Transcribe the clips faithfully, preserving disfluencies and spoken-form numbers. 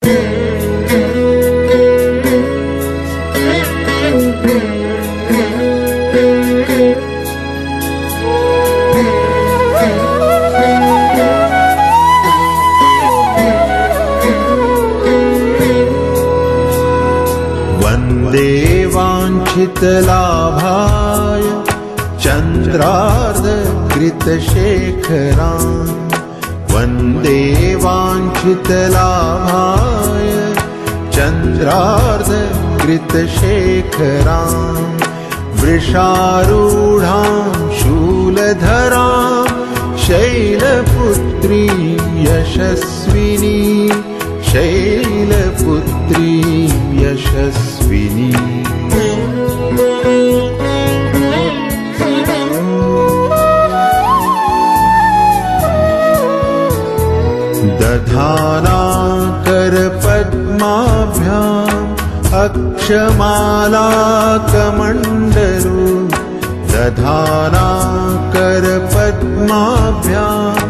वाञ्छितलाभाय चन्द्रार्धकृतशेखरान् वन्दे वाञ्छितलाभाय चन्द्रार्धकृतशेखरान् वृषारूढां शूलधरां शैलपुत्री यशस्विनी शैलपुत्री यशस्विनी दधाना करपद्माभ्याम् अक्षमालाकमण्डलू दधाना करपद्माभ्याम्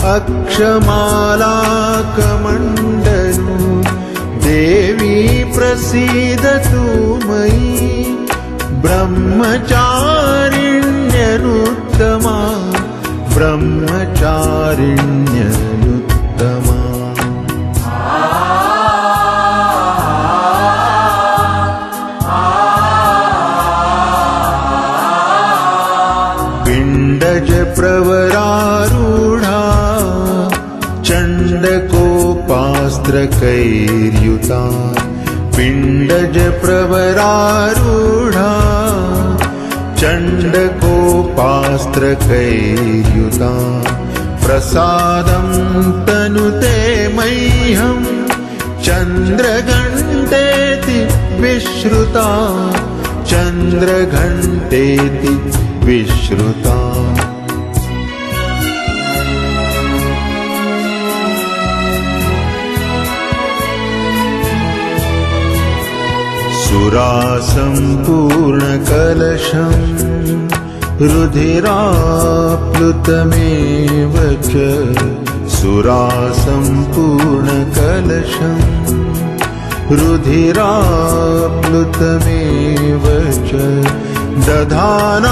अक्षमालाकमण्डलू देवी प्रसीदतु मयि ब्रह्मचारिण्यनुत्तमा ब्रह्मचारिण्यनुत्तमा पिण्डज प्रवरारूढा चण्डकोपास्त्रकैर्युता पिण्डज प्रवरारूढा चण्डकोपास्त्रकैर्युता प्रसादं तनुते मह्यं चन्द्रघण्टेति विश्रुता चन्द्रघण्टेति विश्रुता सुरासम्पूर्णकलशं रुधिराप्लुतमेव च सुरासम्पूर्णकलशं रुधिराप्लुतमेव च दधाना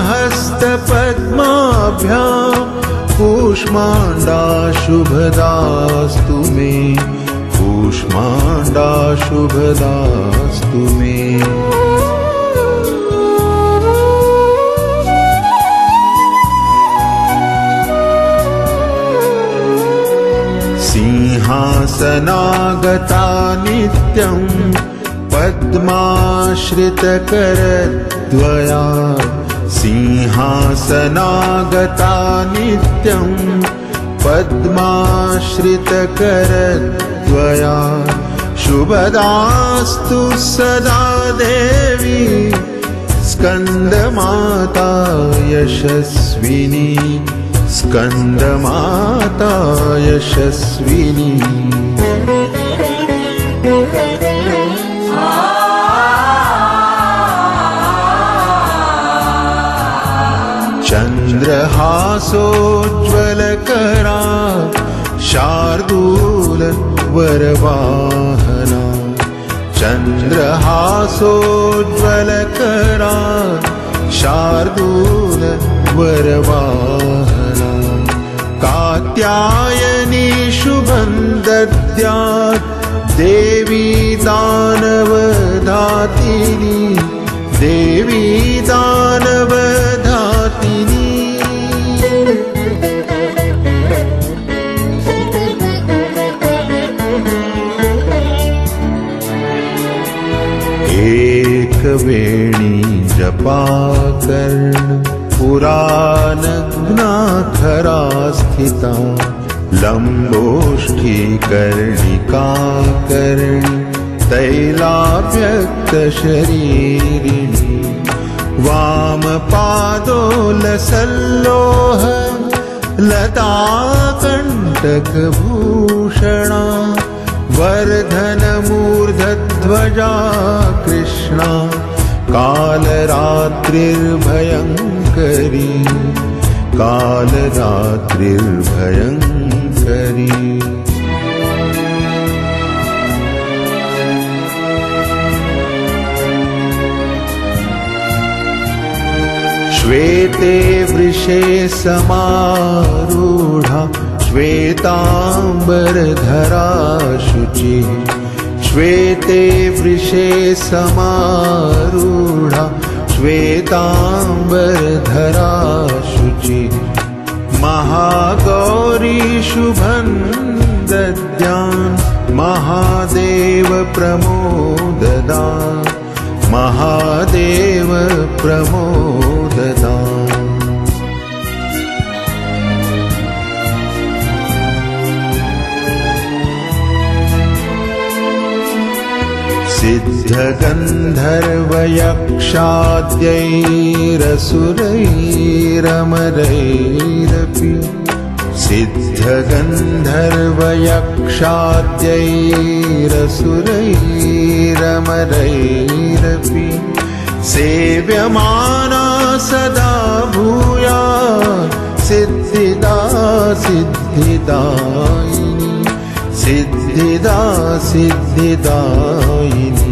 हस्तपद्माभ्यां कूष्माण्डा शुभदास्तु मे कूष्माण्डा शुभदास्तु मे सिंहासनागता नित्यं पद्माश्रितकरद्वया सिंहासनागता नित्यं पद्माश्रितकरद्वया शुभदास्तु सदा देवी स्कन्दमाता यशस्विनी स्कन्दमाता यशस्विनी चन्द्रहासोज्ज्वलकरा शार्दूल वरवाहना चन्द्रहासोज्ज्वलकरा शार्दूल वरवाहना कात्यायनी शुभं दद्यात् देवी दानवधातिनी देवी दानवधातिनी एकवेणी जपाकर्ण पुरानग्नाखरा स्थिता लम्बोष्ठीकर्णिकाकर्णि तैलाभ्यक्तशरीरिणी वामपादोलसल्लोह लताकण्टकभूषणा वर्धनमूर्धध्वजा कृष्णा कालरात्रिर्भयङ्करी कालरात्रिर्भयङ्करी श्वेते वृषे समारूढा श्वेतांबरधरा शुचिः श्वेते वृषे समारूढा श्वेतांबरधरा शुचिः महागौरी शुभं दद्यान् महादेव प्रमोददान् महादेव प्रमोददान् सिद्धगन्धर्वयक्षाद्यैरसुरैरमरैरपि सिद्धगन्धर्वयक्षाद्यैरसुरैरमरैरपि सेव्यमाना सदा भूयात् सिद्धिदा सिद्धिदायिनी सिद्धिदा सिद्धिदायिनी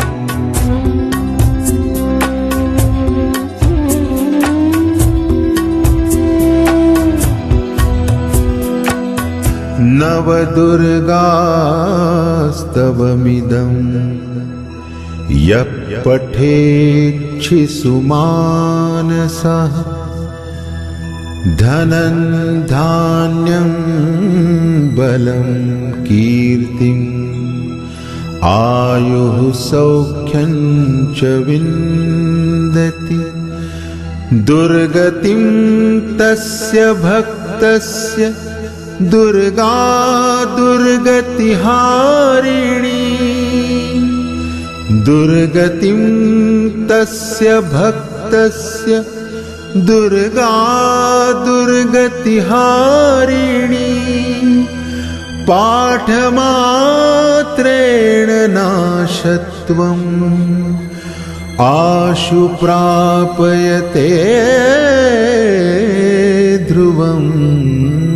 नवदुर्गास्तवमिदम् यः पठेच्छिसुमानसः धनं धान्यं बलं कीर्तिम् आयुः सौख्यं च विन्दति दुर्गतिं तस्य भक्तस्य दुर्गा दुर्गतिहारिणी दुर्गतिं तस्य भक्तस्य दुर्गा दुर्गतिहारिणी पाठमात्रेण नाशत्वम् आशु प्रापयते ध्रुवम्